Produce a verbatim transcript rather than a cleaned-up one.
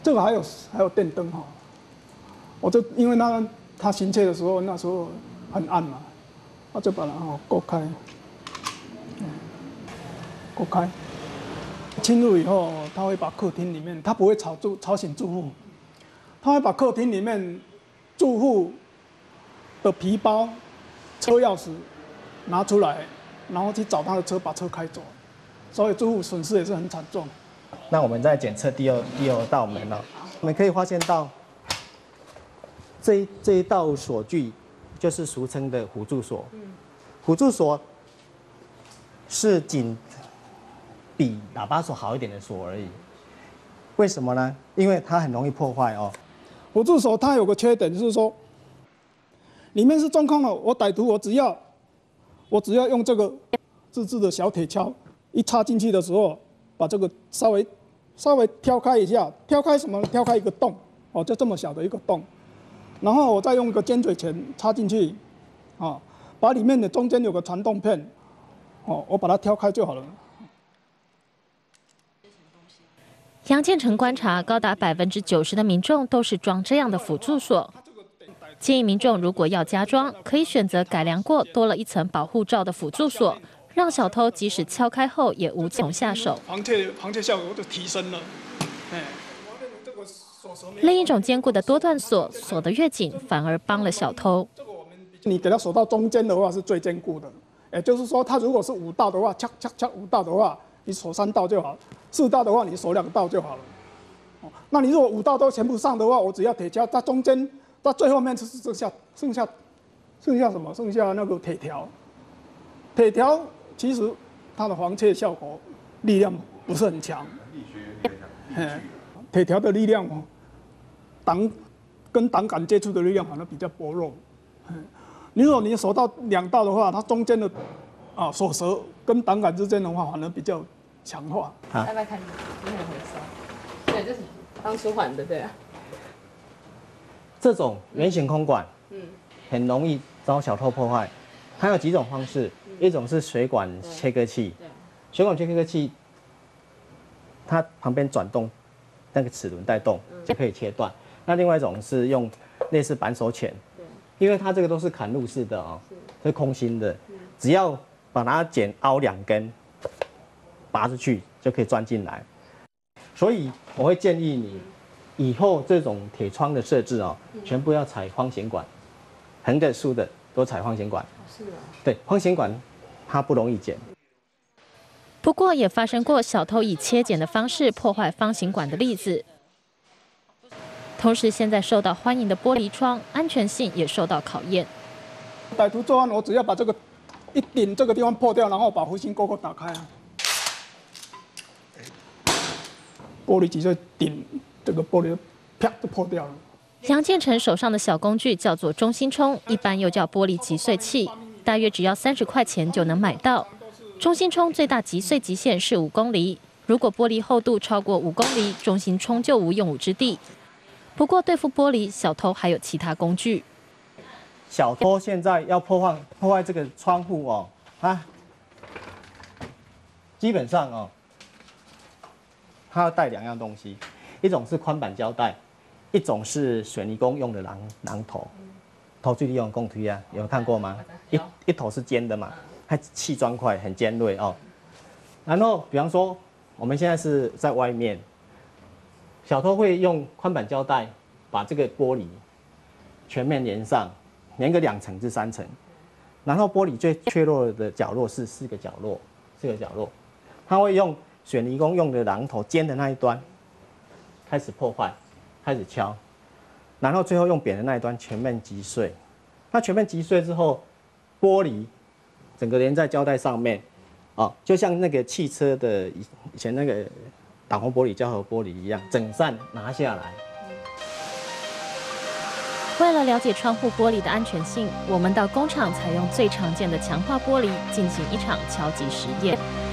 这个还有还有电灯哈，我就因为那它新切的时候，那时候很暗嘛，我就把它哦勾开，勾开。侵入以后，他会把客厅里面，他不会吵住吵醒住户，他会把客厅里面住户的皮包、车钥匙拿出来，然后去找他的车，把车开走，所以住户损失也是很惨重。 那我们再检测第二第二道门了，我们可以发现到这一这一道锁具就是俗称的辅助锁，辅助锁是仅比喇叭锁好一点的锁而已。为什么呢？因为它很容易破坏哦。 辅助锁它有个缺点，就是说里面是中空的，我歹徒我只要我只要用这个自制的小铁锹，一插进去的时候，把这个稍微稍微挑开一下，挑开什么？挑开一个洞，哦，就这么小的一个洞，然后我再用一个尖嘴钳插进去，啊，把里面的中间有个传动片，哦，我把它挑开就好了。 杨建成观察，高达百分之九十的民众都是装这样的辅助锁。建议民众如果要加装，可以选择改良过、多了一层保护罩的辅助锁，让小偷即使敲开后也无从下手。 防窃防窃效果就提升了。哎， 另一种坚固的多段锁，锁得越紧，反而帮了小偷。 你给它锁到中间的话是最坚固的，也就是说，它如果是五道的话，敲敲敲五道的话，你锁三道就好；四道的话，你锁两道就好了。哦，那你如果五道都全部上的话，我只要铁锹在中间，到最后面是剩下剩下剩下什么？剩下那个铁条。铁条其实它的防窃效果力量不是很强。哎，铁条的力量哦，挡跟挡杆接触的力量反而比较薄弱。你如果你锁到两道的话，它中间的啊锁舌跟挡杆之间的话，反而比较强化。 要不要看？你很会收。对，这是当舒缓的，对啊。 这种圆形空管，嗯，很容易遭小偷破坏。它有几种方式，一种是水管切割器，水管切割器，它旁边转动那个齿轮带动就可以切断。那另外一种是用类似扳手钳，因为它这个都是砍入式的哦，是空心的，只要把它剪凹两根，拔出去就可以钻进来。所以我会建议你，以后这种铁窗的设置哦，全部要采方形管，横的、竖的都采方形管。是啊。对，方形管它不容易剪。 不过也发生过小偷以切剪的方式破坏方形管的例子。同时，现在受到欢迎的玻璃窗安全性也受到考验。 歹徒作案，我只要把这个一顶这个地方破掉，然后把弧形沟沟打开啊，玻璃几碎顶这个玻璃，啪就破掉了。 杨建成手上的小工具叫做中心冲，一般又叫玻璃击碎器，大约只要三十块钱就能买到。中心冲最大击碎极限是五公厘，如果玻璃厚度超过五公厘，中心冲就无用武之地。不过对付玻璃，小偷还有其他工具。 小偷现在要破坏破坏这个窗户哦，啊，基本上哦，他要带两样东西，一种是宽板胶带，一种是水泥工用的榔榔头，头最利用工具啊，有没有看过吗？一一头是尖的嘛，它砌砖块很尖锐哦。然后比方说我们现在是在外面。小偷会用宽板胶带把这个玻璃全面粘上，粘个两层至三层，然后玻璃最脆弱的角落是四个角落，四个角落，他会用水泥工用的榔头尖的那一端开始破坏，开始敲，然后最后用扁的那一端全面击碎。那全面击碎之后，玻璃整个连在胶带上面，哦，就像那个汽车的以以前那个。挡风玻璃、胶合玻璃一样，整扇拿下来。 为了了解窗户玻璃的安全性，我们到工厂采用最常见的强化玻璃进行一场敲击实验。